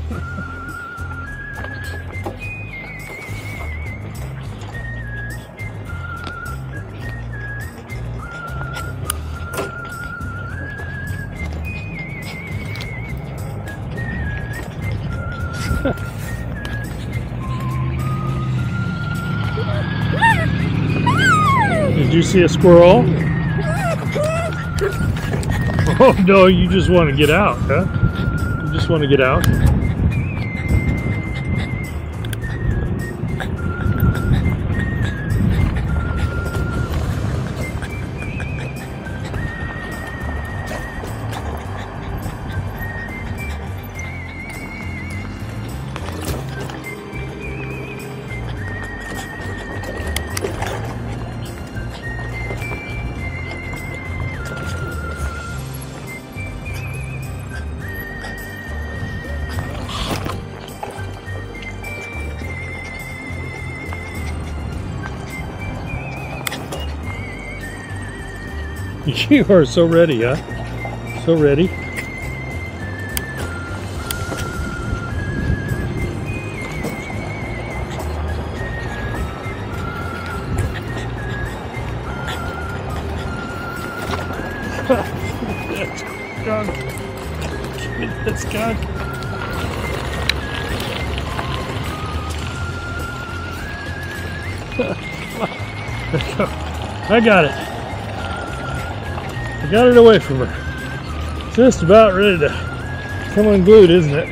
Did you see a squirrel? Oh no, you just want to get out, huh? You just want to get out? You are so ready, huh? So ready. That's skunk. That's skunk. I got it. I got it away from her. Just about ready to come unglued, isn't it?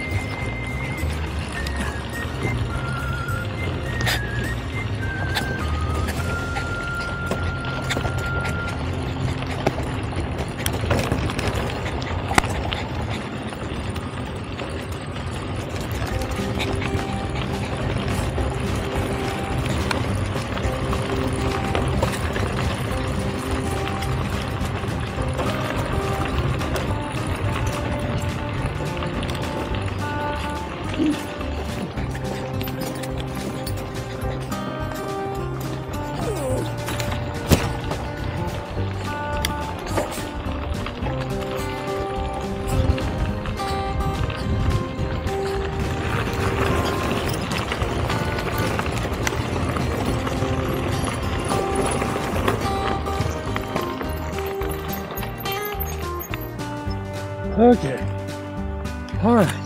Okay. All right.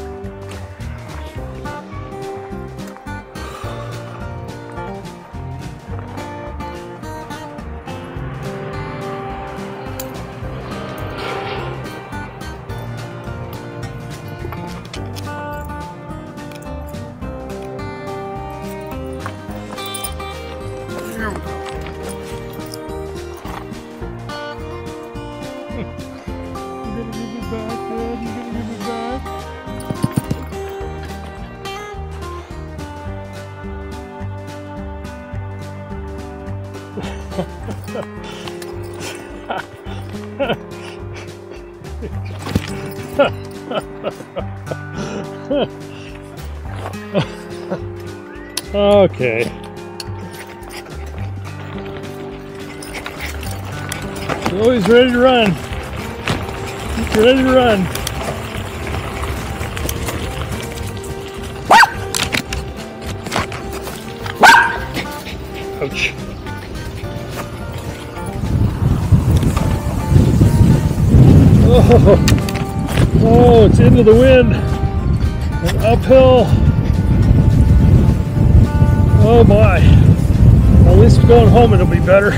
Here we go. You're gonna give me back, Dad? You're gonna give me back? Okay. Oh, he's ready to run. He's ready to run. Ouch. Oh, it's into the wind and uphill. Oh my. At least going home it'll be better.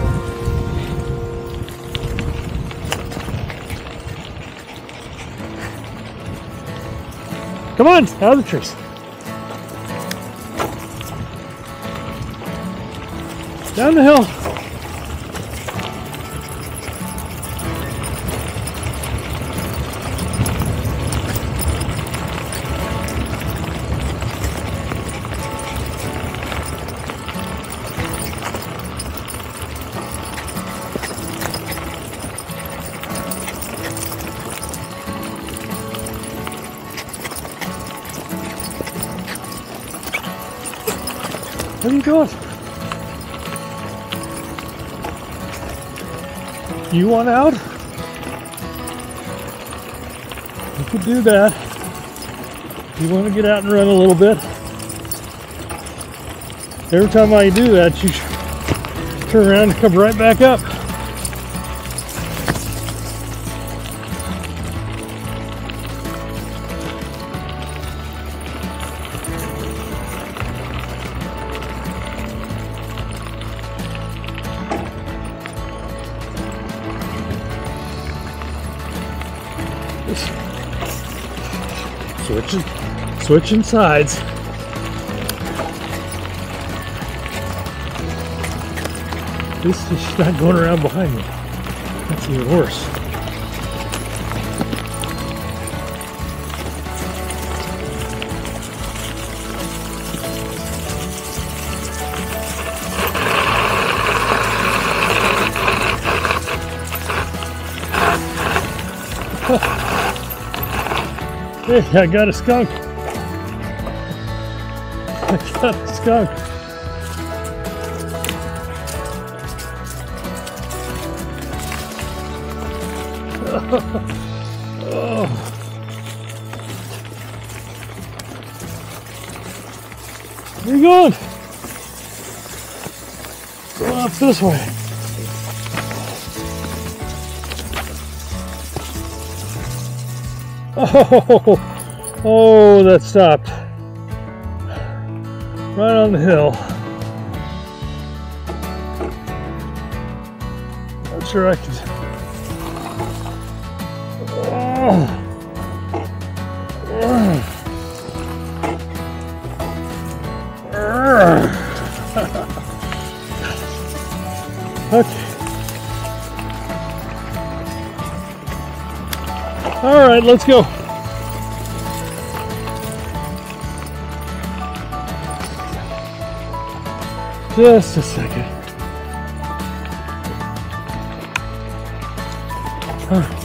Come on, out of the trees. Down the hill. Where are you going? You want out? You could do that. You want to get out and run a little bit. Every time I do that, you turn around and come right back up. Switching sides. This is not going around behind me. That's even worse. Hey, I got a skunk. I got a skunk. Oh. Where are you going? Go up this way. Oh, that stopped. Right on the hill. Not sure I can. Okay. All right, let's go. Just a second. All right.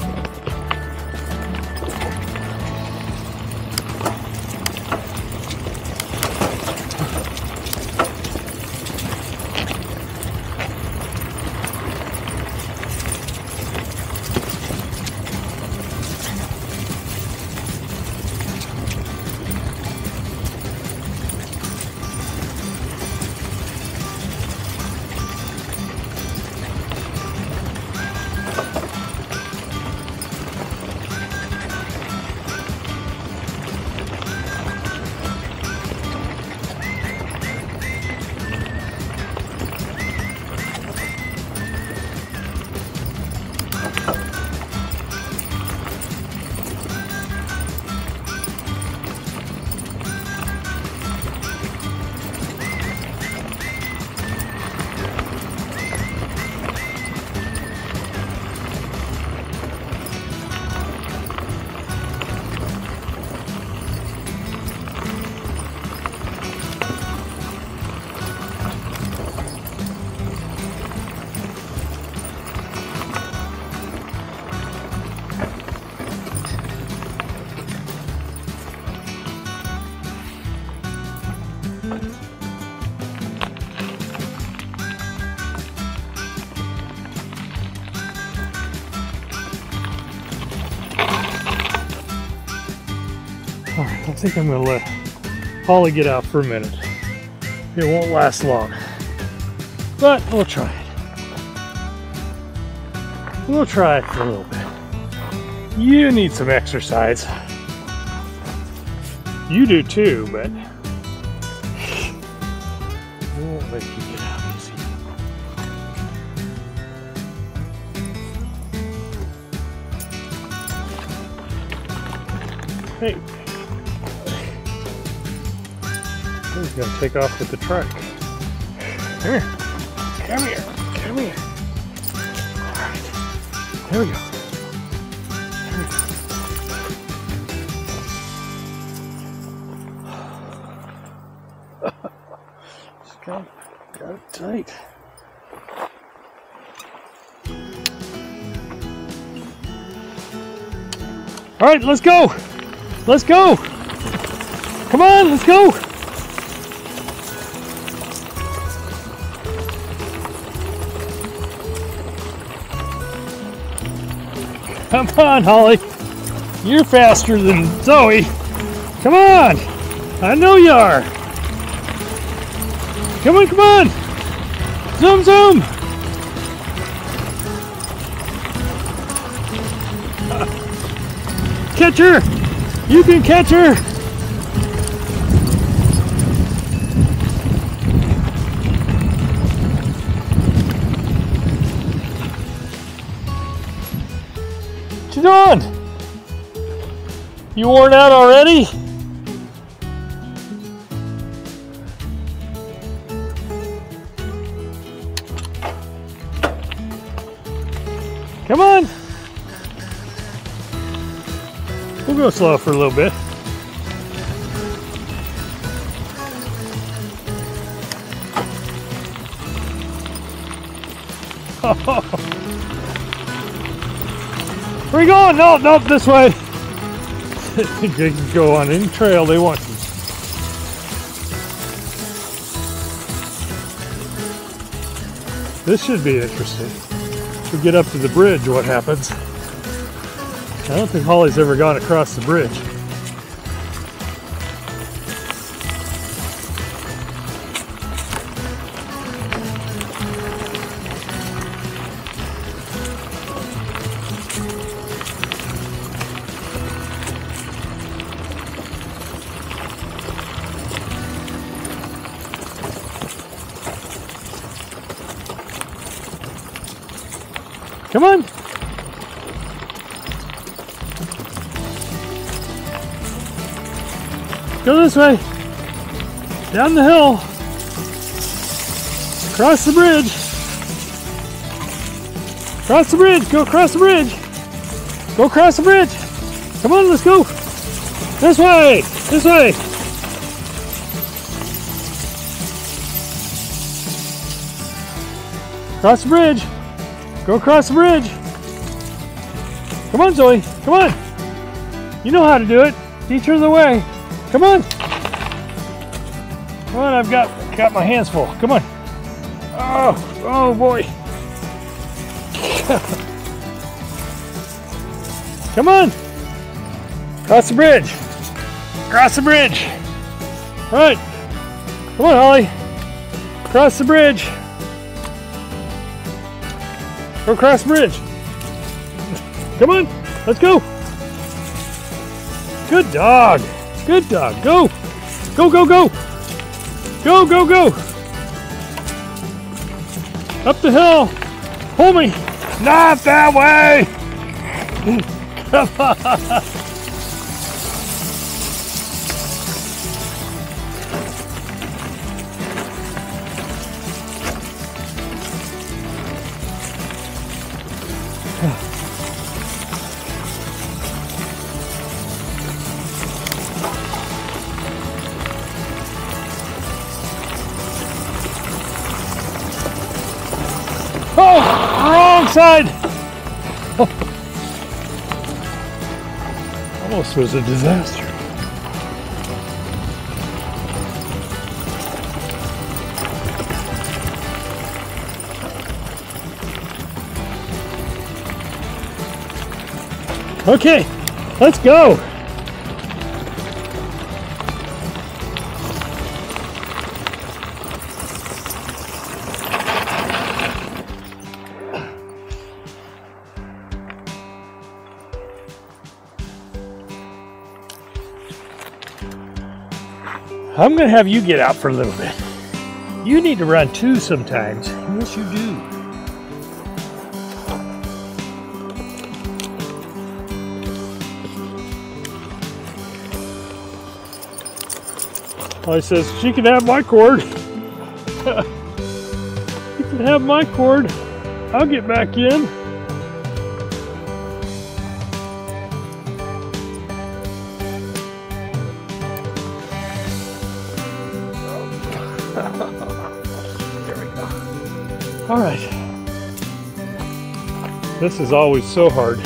I think I'm going to let Holly get out for a minute. It won't last long, but we'll try it. We'll try it for a little bit. You need some exercise. You do too, but we won't let you get out easy. Hey. He's going to take off with the trike. Come here. Come here. Come here. All right. There we go. There we go. Just got it tight. All right, let's go. Let's go. Come on, let's go. Come on, Holly. You're faster than Zoe. Come on! I know you are! Come on, come on! Zoom, zoom! Catch her! You can catch her! What you doing? You worn out already? Come on! We'll go slow for a little bit. Where are you going? No, no, this way. They can go on any trail they want to. This should be interesting. We get up to the bridge, what happens? I don't think Holly's ever gone across the bridge. Come on. Go this way. Down the hill. Cross the bridge. Cross the bridge. Go across the bridge. Go across the bridge. Come on, let's go. This way. This way. Cross the bridge. Go across the bridge. Come on, Zoe. Come on. You know how to do it. Teach her the way. Come on. Come on, I've got my hands full. Come on. Oh boy. Come on. Cross the bridge. Cross the bridge. All right. Come on, Holly. Cross the bridge. Go across the bridge. Come on, let's go. Good dog. Good dog. Go. Go, go, go. Go, go, go. Up the hill. Hold me. Not that way. Come on. Oh, wrong side! Almost was a disaster. Okay, let's go. I'm going to have you get out for a little bit. You need to run too sometimes. Yes, you do. Holly says, she can have my cord. You can have my cord. I'll get back in. There we go. All right. This is always so hard.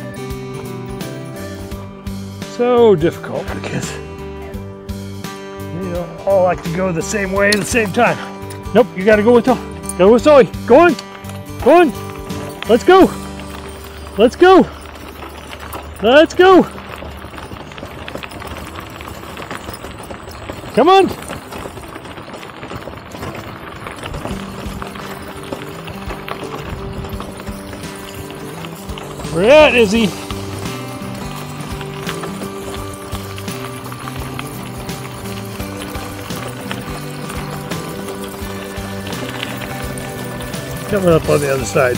So difficult because you don't all like to go the same way at the same time. Nope, you gotta go with Zoe. Go on. Go on. Let's go. Let's go. Let's go. Come on. Where you at, Izzy? Coming up on the other side.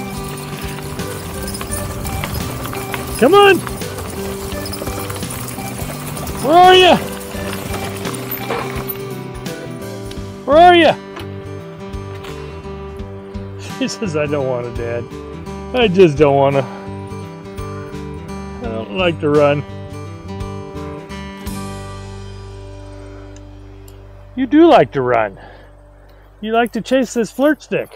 Come on! Where are you? Where are you? He says, I don't want to, Dad. I just don't want to. I don't like to run. You do like to run. You like to chase this flirt stick.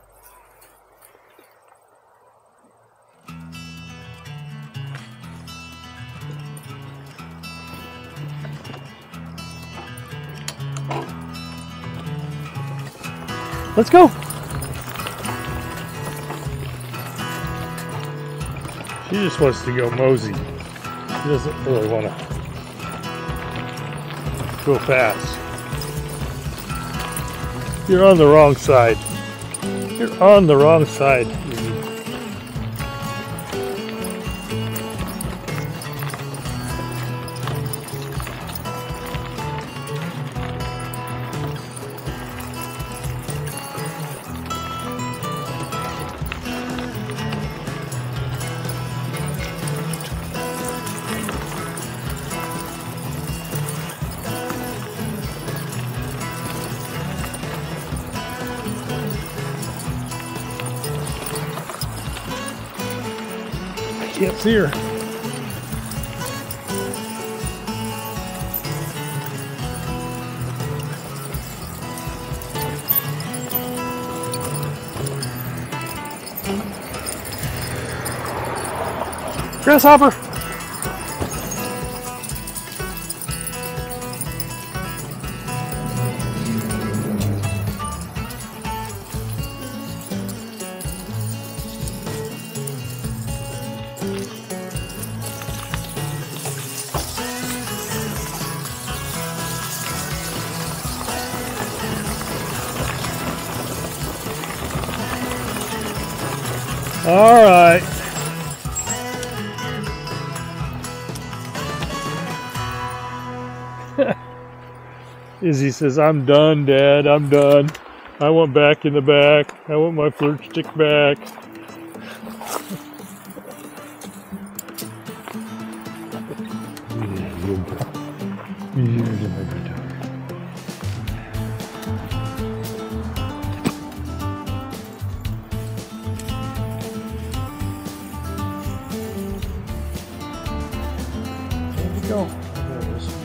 Let's go. She just wants to go mosey. She doesn't really want to go fast. You're on the wrong side. You're on the wrong side. Can't see her. Grasshopper. All right. Izzy says, I'm done, Dad. I'm done. I want back in the back. I want my flirt stick back. Go. There it is.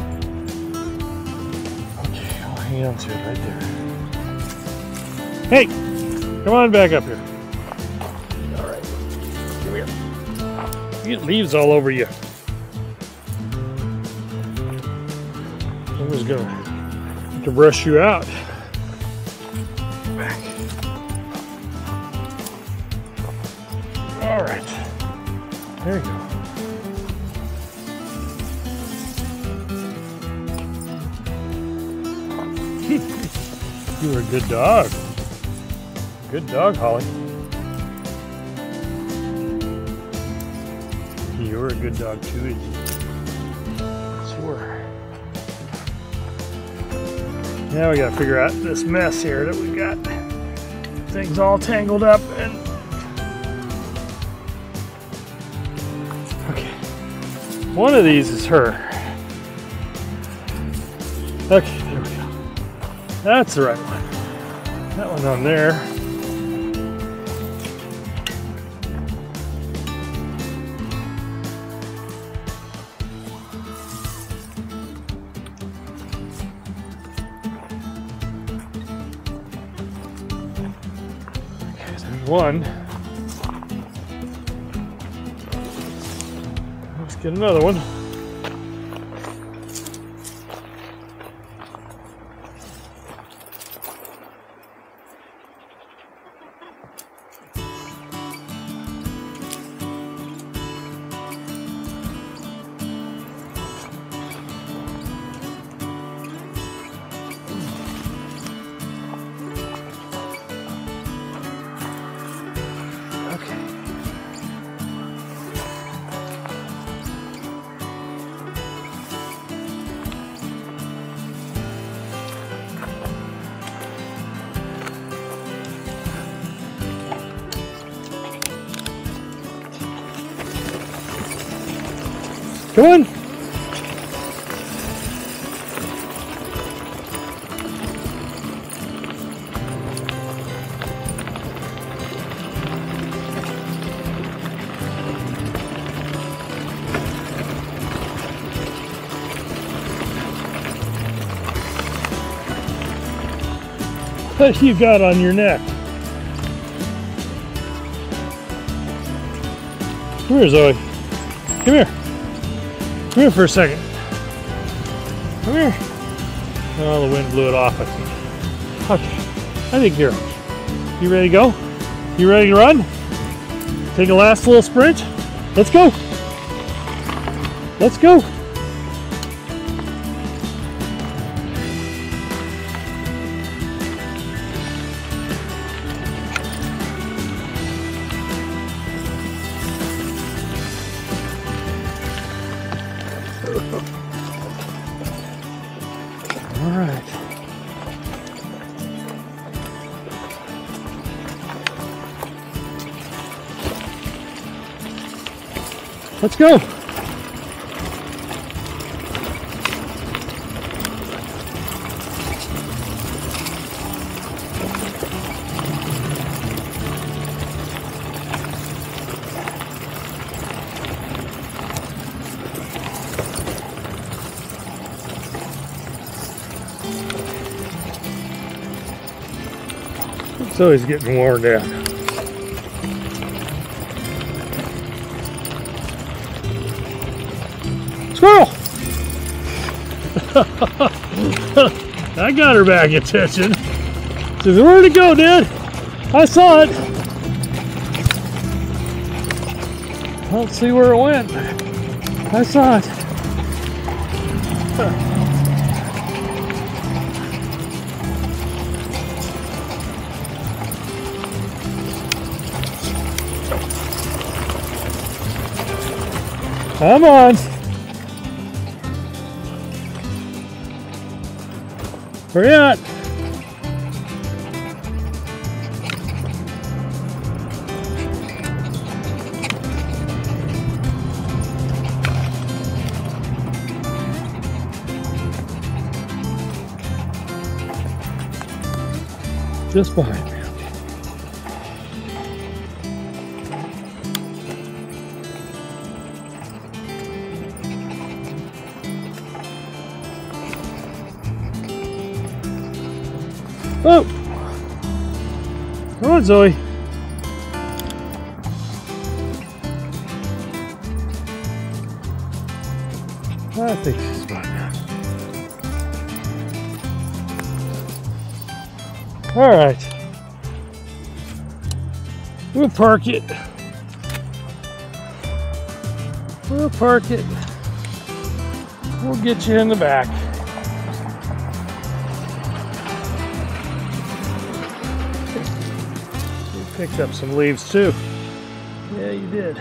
Okay, I'll hang on to it right there. Hey! Come on back up here. Alright. Come here. You get leaves all over you. Someone's gonna have to brush you out. Back. Alright. There you go. You were a good dog. Good dog, Holly. You were a good dog too, Izzy. Sure. Now we gotta figure out this mess here that we got. Things all tangled up and... Okay. One of these is her. Okay, there we go. That's the right one. That one on there. Okay, there's one. Let's get another one. Come on. What you got on your neck? Come here, Zoe. Come here. Come here for a second. Come here. Oh, the wind blew it off, I think. Okay. I think you're okay. You ready to go? You ready to run? Take a last little sprint? Let's go. Let's go. All right. Let's go. So he's getting worn down. Squirrel! I got her back attention. She says, where'd it go, Dad? I saw it. Let's see where it went. I saw it. Come on. Where you at? Just behind me. Oh! Come on, Zoe. I think she's fine now. All right. We'll park it. We'll park it. We'll get you in the back. Picked up some leaves too. Yeah, you did.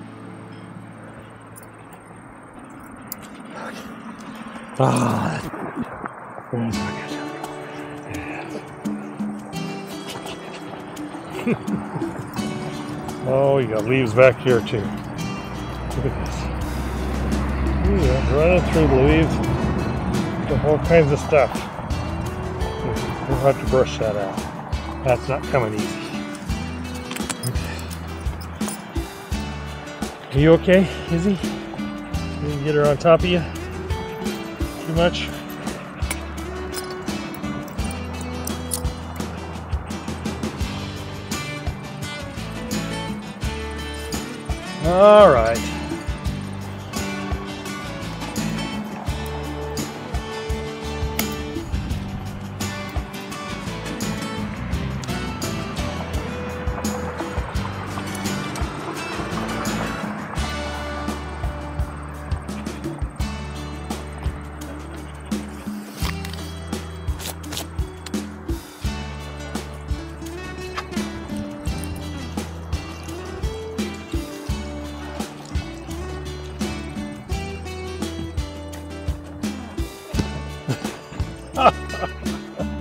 Ah, that's good. Oh, you got leaves back here too. Look at this. Yeah, running through the leaves. Got all kinds of stuff. We'll have to brush that out. That's not coming easy. Are you okay, Izzy? You didn't get her on top of you too much? All right.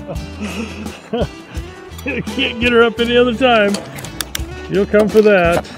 You can't get her up any other time. You'll come for that.